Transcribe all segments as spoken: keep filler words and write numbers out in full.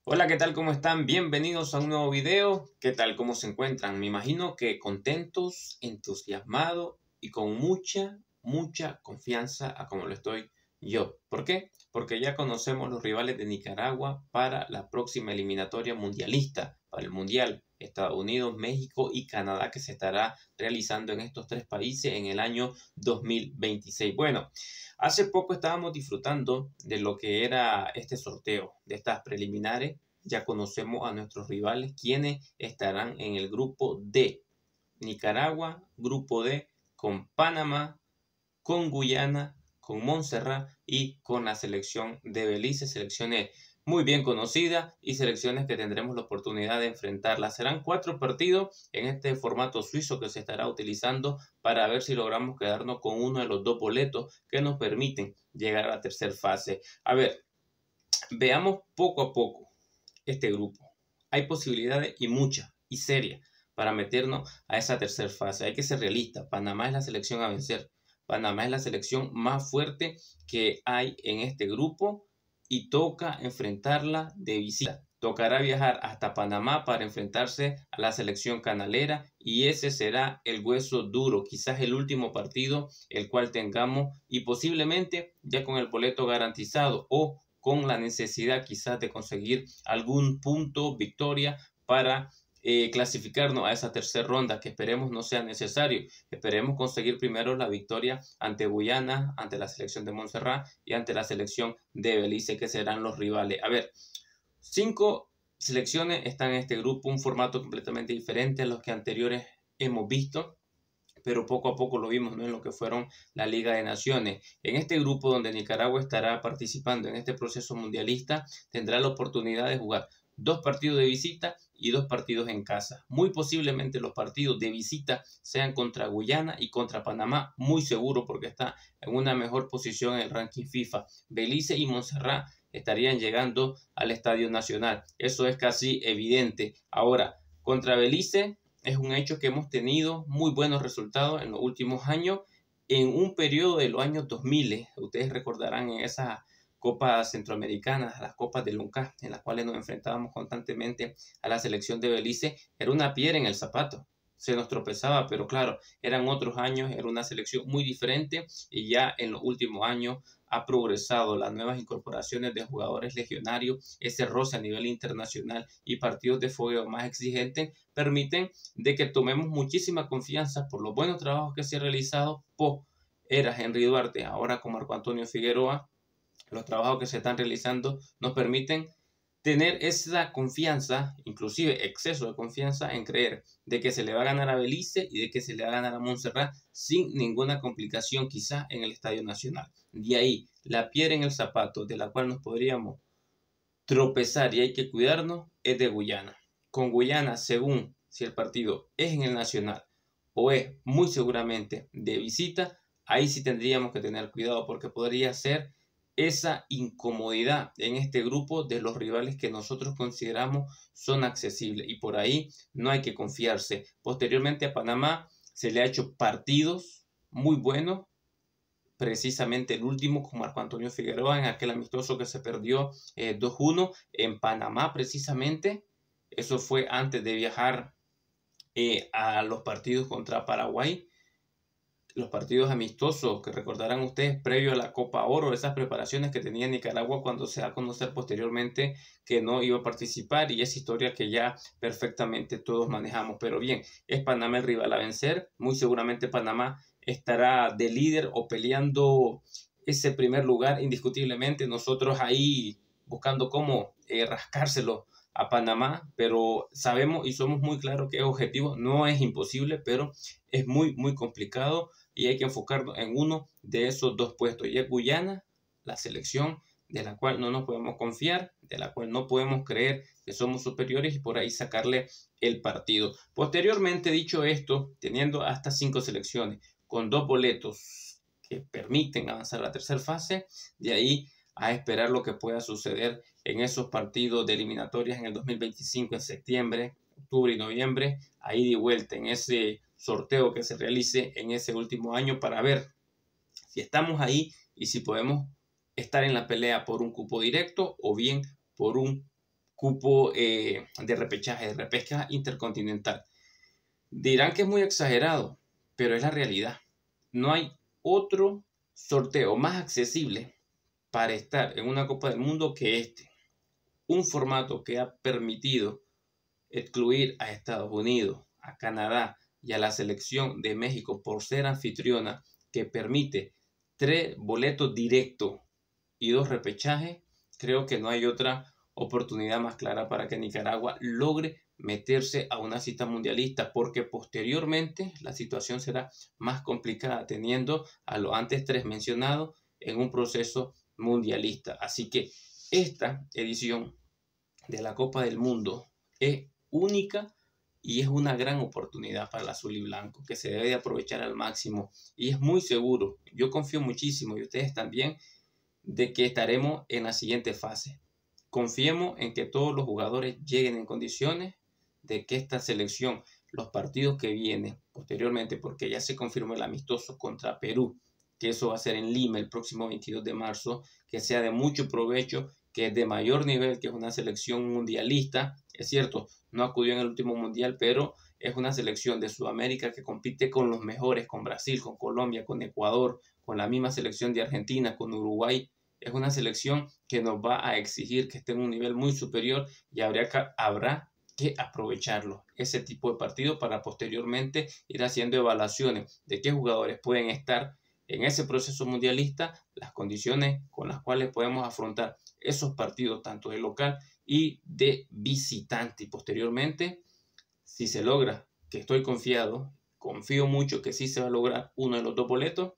Hola, ¿qué tal? ¿Cómo están? Bienvenidos a un nuevo video. ¿Qué tal? ¿Cómo se encuentran? Me imagino que contentos, entusiasmados y con mucha, mucha confianza a como lo estoy yo. ¿Por qué? Porque ya conocemos los rivales de Nicaragua para la próxima eliminatoria mundialista, para el Mundial. Estados Unidos, México y Canadá, que se estará realizando en estos tres países en el año dos mil veintiséis. Bueno, hace poco estábamos disfrutando de lo que era este sorteo, de estas preliminares. Ya conocemos a nuestros rivales, quienes estarán en el grupo D. Nicaragua, grupo D, con Panamá, con Guyana, con Montserrat y con la selección de Belice, selecciones muy bien conocidas y selecciones que tendremos la oportunidad de enfrentarlas. Serán cuatro partidos en este formato suizo que se estará utilizando para ver si logramos quedarnos con uno de los dos boletos que nos permiten llegar a la tercera fase. A ver, veamos poco a poco este grupo. Hay posibilidades y muchas y serias para meternos a esa tercera fase. Hay que ser realista. Panamá es la selección a vencer. Panamá es la selección más fuerte que hay en este grupo y toca enfrentarla de visita. Tocará viajar hasta Panamá para enfrentarse a la selección canalera y ese será el hueso duro, quizás el último partido el cual tengamos y posiblemente ya con el boleto garantizado o con la necesidad quizás de conseguir algún punto, victoria para eh, clasificarnos a esa tercera ronda, que esperemos no sea necesario. Esperemos conseguir primero la victoria ante Guyana, ante la selección de Montserrat y ante la selección de Belice, que serán los rivales. A ver, cinco selecciones están en este grupo, un formato completamente diferente a los que anteriores hemos visto, pero poco a poco lo vimos, ¿no?, en lo que fueron la Liga de Naciones. En este grupo donde Nicaragua estará participando en este proceso mundialista, tendrá la oportunidad de jugar dos partidos de visita y dos partidos en casa. Muy posiblemente los partidos de visita sean contra Guyana y contra Panamá, muy seguro porque está en una mejor posición en el ranking FIFA. Belice y Montserrat estarían llegando al Estadio Nacional. Eso es casi evidente. Ahora, contra Belice es un hecho que hemos tenido muy buenos resultados en los últimos años, en un periodo de los años dos mil. Ustedes recordarán en esas copas centroamericanas, las copas de Lunca, en las cuales nos enfrentábamos constantemente a la selección de Belice. Era una piedra en el zapato, se nos tropezaba, pero claro, eran otros años, era una selección muy diferente y ya en los últimos años ha progresado. Las nuevas incorporaciones de jugadores legionarios, ese roce a nivel internacional y partidos de fogueo más exigentes permiten de que tomemos muchísima confianza por los buenos trabajos que se han realizado por era Henry Duarte, ahora con Marco Antonio Figueroa. Los trabajos que se están realizando nos permiten tener esa confianza, inclusive exceso de confianza, en creer de que se le va a ganar a Belice y de que se le va a ganar a Montserrat sin ninguna complicación quizá en el Estadio Nacional. De ahí, la piedra en el zapato de la cual nos podríamos tropezar y hay que cuidarnos es de Guyana. Con Guyana, según si el partido es en el Nacional o es muy seguramente de visita, ahí sí tendríamos que tener cuidado porque podría ser esa incomodidad en este grupo de los rivales que nosotros consideramos son accesibles y por ahí no hay que confiarse. Posteriormente a Panamá se le ha hecho partidos muy buenos, precisamente el último con Marco Antonio Figueroa en aquel amistoso que se perdió eh, dos uno en Panamá precisamente. Eso fue antes de viajar eh, a los partidos contra Paraguay. Los partidos amistosos que recordarán ustedes previo a la Copa Oro, esas preparaciones que tenía Nicaragua cuando se da a conocer posteriormente que no iba a participar, y esa historia que ya perfectamente todos manejamos. Pero bien, es Panamá el rival a vencer. Muy seguramente Panamá estará de líder o peleando ese primer lugar indiscutiblemente. Nosotros ahí buscando cómo eh, rascárselo a Panamá, pero sabemos y somos muy claros que es objetivo, no es imposible, pero es muy, muy complicado y hay que enfocarnos en uno de esos dos puestos. Y es Guyana, la selección de la cual no nos podemos confiar, de la cual no podemos creer que somos superiores y por ahí sacarle el partido. Posteriormente, dicho esto, teniendo hasta cinco selecciones con dos boletos que permiten avanzar a la tercera fase, de ahí a esperar lo que pueda suceder en esos partidos de eliminatorias en el dos mil veinticinco, en septiembre, octubre y noviembre, ahí de vuelta en ese sorteo que se realice en ese último año para ver si estamos ahí y si podemos estar en la pelea por un cupo directo o bien por un cupo eh, de repechaje, de repesca intercontinental. Dirán que es muy exagerado, pero es la realidad. No hay otro sorteo más accesible para estar en una Copa del Mundo que este. Un formato que ha permitido excluir a Estados Unidos, a Canadá y a la selección de México por ser anfitriona, que permite tres boletos directos y dos repechajes. Creo que no hay otra oportunidad más clara para que Nicaragua logre meterse a una cita mundialista, porque posteriormente la situación será más complicada teniendo a los antes tres mencionados en un proceso mundialista. Así que esta edición de la Copa del Mundo es única y es una gran oportunidad para el azul y blanco que se debe de aprovechar al máximo, y es muy seguro, yo confío muchísimo y ustedes también, de que estaremos en la siguiente fase. Confiemos en que todos los jugadores lleguen en condiciones de que esta selección, los partidos que vienen posteriormente, porque ya se confirmó el amistoso contra Perú, que eso va a ser en Lima el próximo veintidós de marzo, que sea de mucho provecho, que es de mayor nivel, que es una selección mundialista. Es cierto, no acudió en el último mundial, pero es una selección de Sudamérica que compite con los mejores, con Brasil, con Colombia, con Ecuador, con la misma selección de Argentina, con Uruguay. Es una selección que nos va a exigir que esté en un nivel muy superior, y habrá que, habrá que aprovecharlo, ese tipo de partido, para posteriormente ir haciendo evaluaciones de qué jugadores pueden estar en ese proceso mundialista, las condiciones con las cuales podemos afrontar esos partidos tanto de local y de visitante. Y posteriormente, si se logra, que estoy confiado, confío mucho que sí se va a lograr uno de los dos boletos,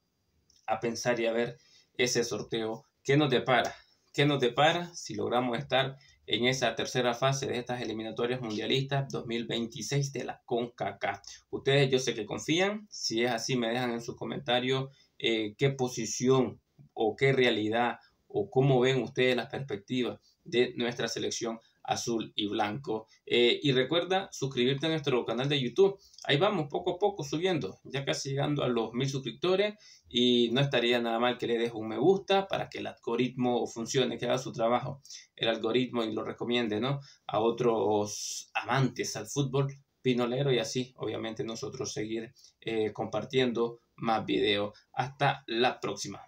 a pensar y a ver ese sorteo qué nos depara, qué nos depara si logramos estar en esa tercera fase de estas eliminatorias mundialistas dos mil veintiséis de la CONCACAF. Ustedes, yo sé que confían. Si es así, me dejan en sus comentarios eh, qué posición o qué realidad o cómo ven ustedes las perspectivas de nuestra selección azul y blanco. Eh, y recuerda suscribirte a nuestro canal de YouTube. Ahí vamos poco a poco subiendo, ya casi llegando a los mil suscriptores, y no estaría nada mal que le dejes un me gusta para que el algoritmo funcione, que haga su trabajo el algoritmo y lo recomiende, ¿no?, a otros amantes al fútbol pinolero, y así obviamente nosotros seguir eh, compartiendo más videos. Hasta la próxima.